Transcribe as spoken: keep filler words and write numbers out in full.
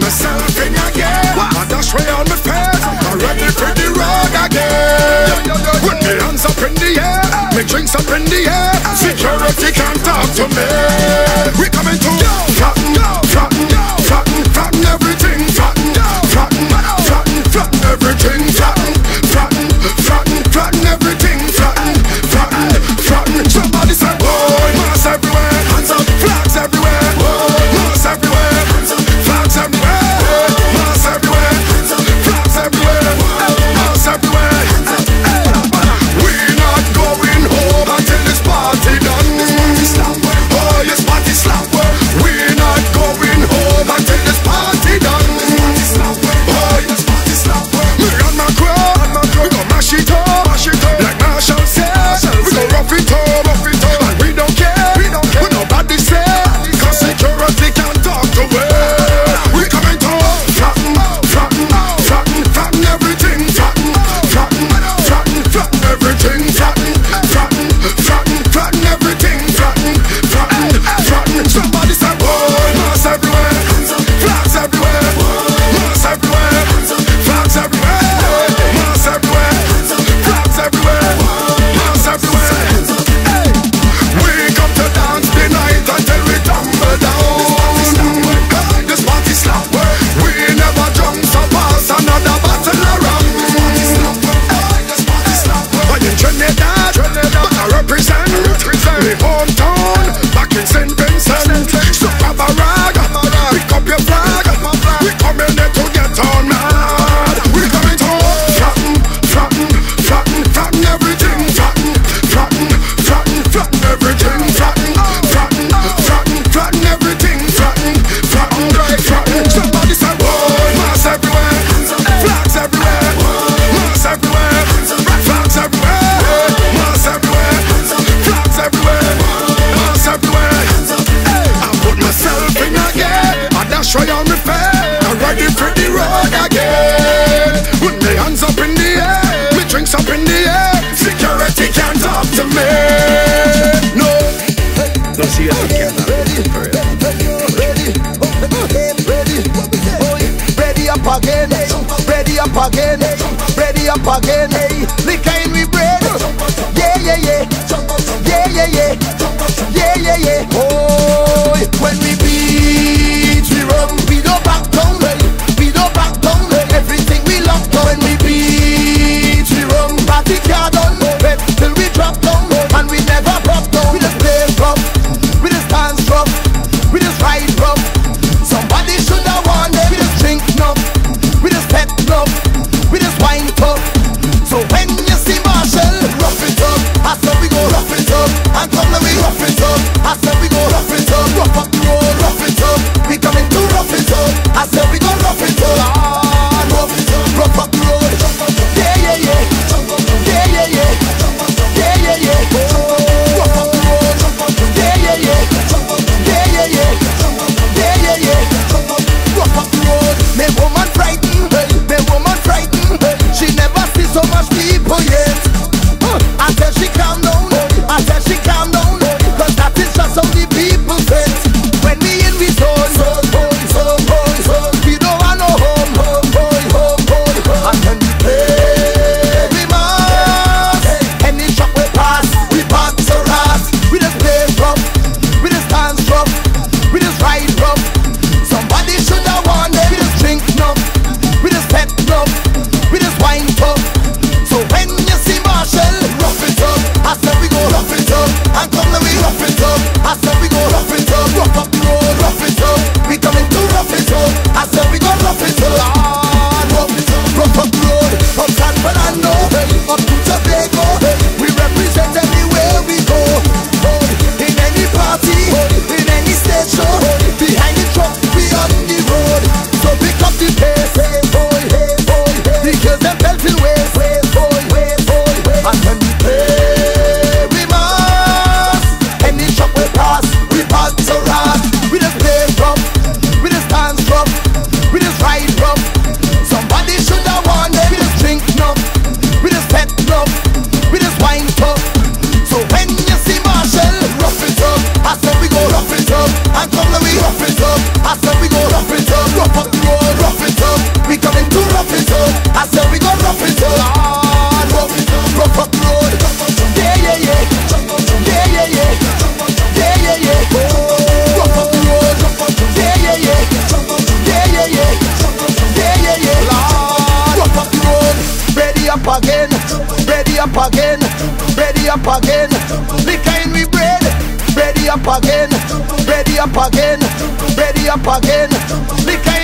myself in your gear. I dash way on my face, I'm ready for the road again. With me hands up in the air, me drinks up in the air. Security can't talk to me. We coming to flatten, flatten, flatten, flatten everything. Flatten, flatten, flatten, flatten everything. Flatten, flatten, flatten, flatten everything. Flatten, flatten, flatten. Somebody say, boy, mass everywhere. Hands up, flags everywhere. Mass everywhere. Flags everywhere. Mass everywhere. Flags everywhere. Mass everywhere. We not going home until this party done. Oh, yes, party slap. We not going home until this party done. Oh, yes, party slap. Me and my crowd, we gon' mash it up, mash it up. Like Marshall said, we gon' rough it up, rough it up. And we don't care, we don't care. We nobody say, cause security can't talk to us. We coming to flatten, flatten, flatten, flatten everything. Flatten, flatten, flatten, flatten everything. Flatten, flatten, flatten, flatten everything. Flatten, flatten, flatten. Somebody say, boy, mass everywhere. Flags everywhere. Mass everywhere. Flags everywhere. Mass everywhere. Flags everywhere. Mass everywhere. Hey, we come to dance the night until we tumble down. Hey, this party slap. We never drunk so pass another bottle around. Hey, this party slap. But in Trinidad, but I represent the hometown back in Saint Vincent. So grab a rag, pick up your flag. We coming there to get on mad. We coming to flatten, flatten, flatten, flatten everything. Flatten, flatten, flatten, flatten everything. Flatten, flatten, flatten, flatten everything. Flatten, flatten, flatten. Somebody say, boy, mass everywhere. Flags everywhere. Mass everywhere. Flags everywhere. Mass everywhere. Flags everywhere. Mass everywhere. Hey, I put myself in again. I dash right on my face. I'm ready for the road again. With my hands up in the air, me drinks up in the air. Security can't talk to me. No. Don't see it again. Ready up again, ready up again, ready up again. Liquor in we bread. Yeah, yeah, yeah. Yeah, yeah, yeah. Yeah, yeah, yeah. Oh, when we beat, we run, we don't back down. We don't back down. Everything we lock down. When we beat, we run, party car done. Till we drop down, and we never drop down. We just play rough, we just dance rough, we just ride rough. Somebody should have warned them. We just drink enough, we just pet enough, we just wine tough. So when you see Marshall, rough it up. I said we go rough it up, and come let me rough it up. I said we go rough it up, rough up the road, rough it up. We coming to rough it up. I said we go rough it up, ah, rough it up, rough up the road. Yeah, yeah, yeah, yeah, yeah, yeah, yeah, yeah, yeah. Rough up the road. Yeah, yeah, yeah, yeah, yeah, yeah, yeah, yeah, yeah. Rough up the road. Me woman frightened, me woman frightened. She never see so much people yet. I tell she calm down, I tell she calm down, cause that is just how the people felt. When we in we zone, zone, zone, zone, zone, we up again, ready up again. Liquor